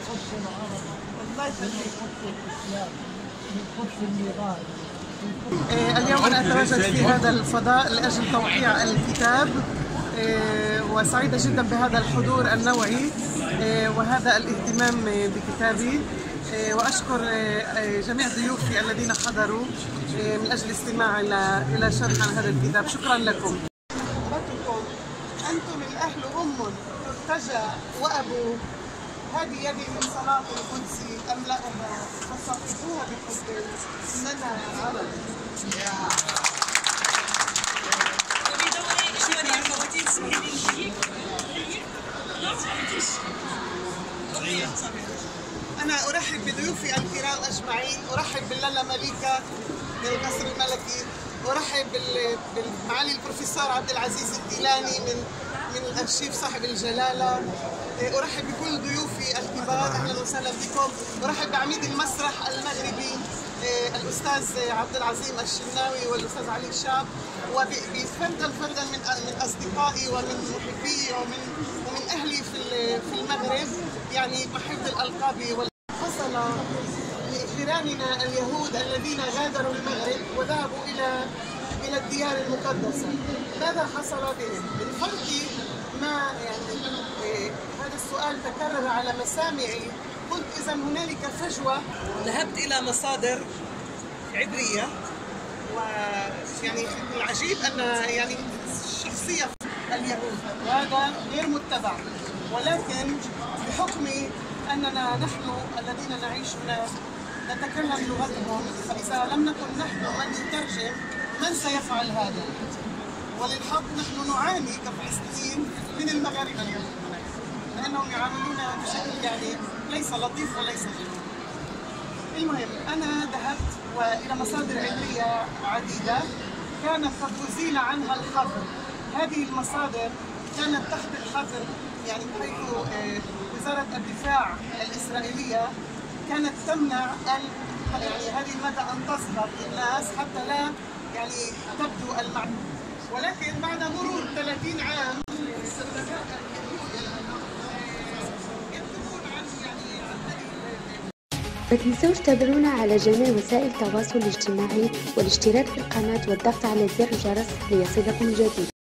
اليوم أنا أتواجد في هذا الفضاء لأجل توقيع الكتاب، وسعيدة جدا بهذا الحضور النوعي وهذا الاهتمام بكتابي، وأشكر جميع ضيوفي الذين حضروا من أجل الاستماع إلى شرح عن هذا الكتاب. شكرا لكم. أنتم الأهل أم ترتجى وأبو، هذه يدي من صلاة القدس أملأها فصفوها بحب إننا عرب. أنا أرحب بضيوفي الكرام أجمعين، أرحب باللالا مليكة من القصر الملكي، أرحب بمعالي البروفيسور عبد العزيز الديلاني من الأرشيف صاحب الجلالة، أرحب بكل ضيوفي الكبار، أهلا وسهلا بكم. أرحب بعميد المسرح المغربي الأستاذ عبد العظيم الشناوي والأستاذ علي الشاب، وبفردا من أصدقائي ومن محبي ومن أهلي في المغرب، يعني محب الألقاب. حصل لجيراننا اليهود الذين غادروا المغرب وذهبوا إلى الديار المقدسة، ماذا حصل بهم؟ بالفرق ما يعني هذا السؤال تكرر على مسامعي، قلت إذا هنالك فجوة. ذهبت إلى مصادر عبرية، ويعني العجيب أن يعني شخصية اليهود وهذا غير متبع، ولكن بحكم أننا نحن الذين نعيش هناك نتكلم لغتهم، فإذا لم نكن نحن من يترجم من سيفعل هذا؟ وللحق نحن نعاني كفلسطينيين من المغاربة اليوم هناك، لأنهم يعاملونا بشكل يعني ليس لطيف وليس جميل. المهم أنا ذهبت وإلى مصادر علمية عديدة كانت قد أزيل عنها الحظر. هذه المصادر كانت تحت الحظر، يعني حيث وزارة الدفاع الإسرائيلية كانت تمنع يعني هذه المادة أن تظهر للناس حتى لا يعني تبدو المعلومة، ولكن بعد مرور 30 عام لا تنسوش تتابعونا على جميع وسائل التواصل الاجتماعي والاشتراك في القناة والضغط على زر الجرس ليصلكم الجديد.